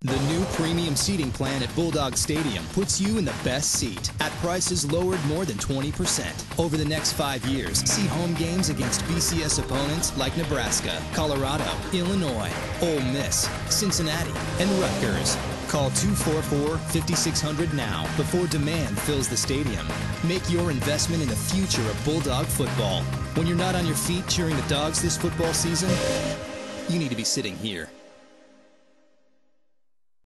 The new premium seating plan at Bulldog Stadium puts you in the best seat at prices lowered more than 20%. Over the next 5 years, see home games against BCS opponents like Nebraska, Colorado, Illinois, Ole Miss, Cincinnati, and Rutgers. Call 244-5600 now before demand fills the stadium. Make your investment in the future of Bulldog football. When you're not on your feet cheering the Dogs this football season, you need to be sitting here.